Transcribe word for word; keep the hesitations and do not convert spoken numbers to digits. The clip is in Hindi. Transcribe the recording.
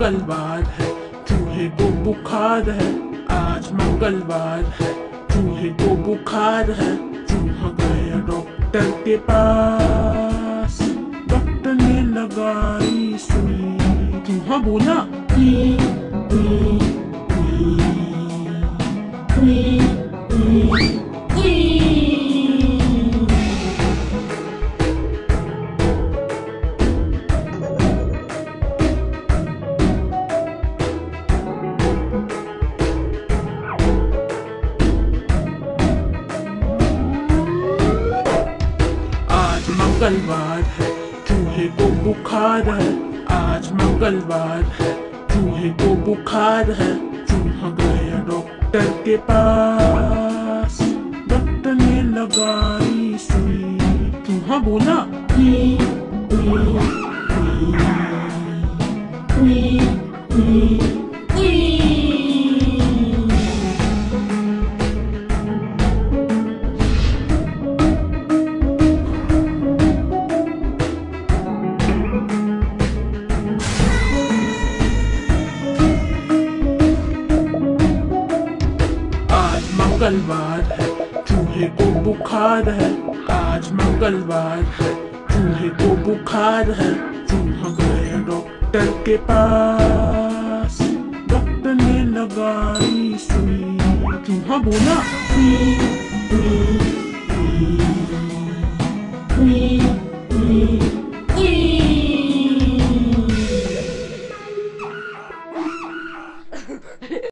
मंगलवार है, चूहे को बुखार है। आज मंगलवार है, चूहे को बुखार है। चूहा गया डॉक्टर के पास, डॉक्टर ने लगाई सुई। चूहा बोला ई, ई, ई, ई, ई, ई। मंगलवार है, चूहे को बुखार है। आज मंगलवार है, चूहे को बुखार है। चूहा गया डॉक्टर के पास, डॉक्टर ने लगाई सुई। चूहा बोला ई, ई, ई, ई, ई, ई। मंगलवार है, चूहे को बुखार है। आज मंगलवार है, चूहे को बुखार है। चूहा गया डॉक्टर के पास, डॉक्टर ने लगाई सुई। चूहा बोला ई, ई, ई, ई।